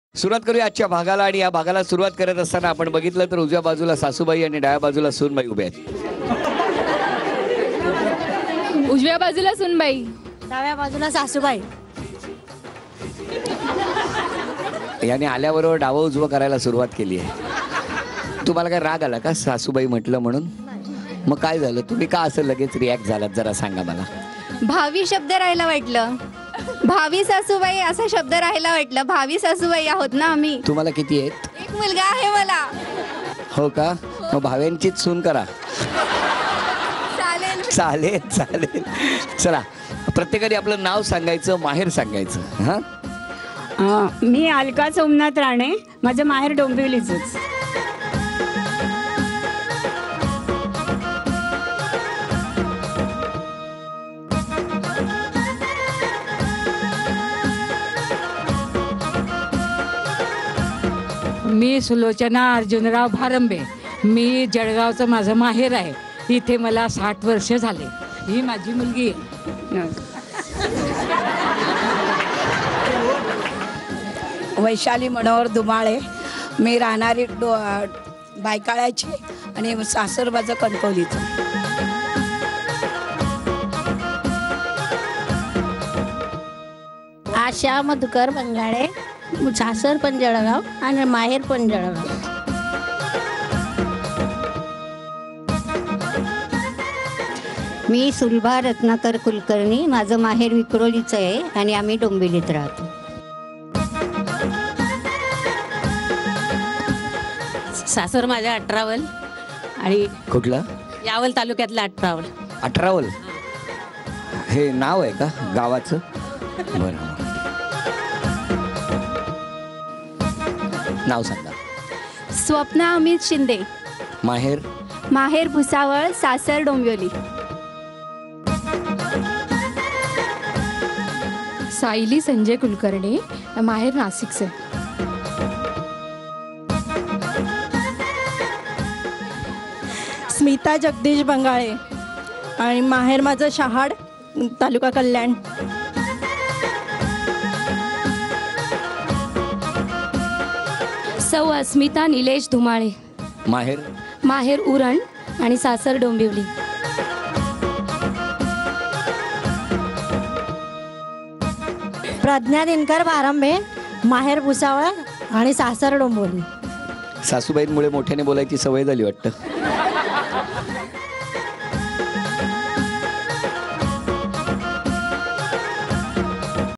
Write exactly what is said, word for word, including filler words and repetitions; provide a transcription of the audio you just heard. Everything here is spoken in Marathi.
सुरुवात करूया आजच्या भागाला आणि या भागाला सुरुवात करत असताना आपण बघितलं तर उजव्या बाजूला सासूबाई आणि डाव्या बाजूला सूनबाई उभे आहेत. उजव्या बाजूला सूनबाई, डाव्या बाजूला सासूबाई. याने आल्याबरोबर डावं उजवं करायला सुरुवात केली आहे. तुम्हाला काय राग आला का सासूबाई म्हटलं म्हणून? मग काय झालं, तुम्ही का असं लगेच रिॲक्ट झालात जरा सांगा मला. भावी शब्द राहायला वाटलं. भावी सासूबाई असा शब्द राहायला वाटलं. भावी सासूबाई आहोत ना आम्ही. तुम्हाला किती आहेत? एक मुलगा आहे मला. हो का? मग भाव्यांचीच सून करा. चालेल चालेल चालेल. चला, प्रत्येकाने आपलं नाव सांगायचं, माहेर सांगायचं. हा, मी अलका सोमनाथ राणे, माझं माहेर डोंबिवलीचंच. मी सुलोचना अर्जुनराव भारंबे. मी जळगावचं माझं माहेर आहे. इथे मला साठ वर्ष झाले. ही माझी मुलगी आहे. वैशाली मनोहर दुमाळे. मी राहणारी डो बायकाळ्याची आणि सासर माझं कणकवलीचं. आशा मधुकर बंगाळे, सासर पण जळगाव आणि माहेर पण जळगाव. मी सुलभा रत्नाकर कुलकर्णी. माझं माहेर विक्रोलीचं आहे आणि आम्ही डोंबिवलीत राहतो. सासर माझ्या अठरावल आणि कुठला? यावल तालुक्यातला अठरावल. अठरावल हे नाव आहे का गावाचं? बरं, नाव सांगा. स्वप्ना अमित शिंदे. माहेर? माहेर भुसावळ, सासर डोंबिवली. सायली संजय कुलकर्णी. माहेर नाशिकचे. स्मिता जगदीश बंगाळे आणि माहेर माझं शहाड, तालुका कल्याण. सौ अस्मिता निलेश धुमाळे. माहेर? माहेर उरण आणि सासर डोंबिवली. प्रज्ञा दिनकर भारंबे. माहेर भुसावळ आणि सासर डोंबिवली. सासूबाईंमुळे मोठ्याने बोलायची सवय झाली वाटतं.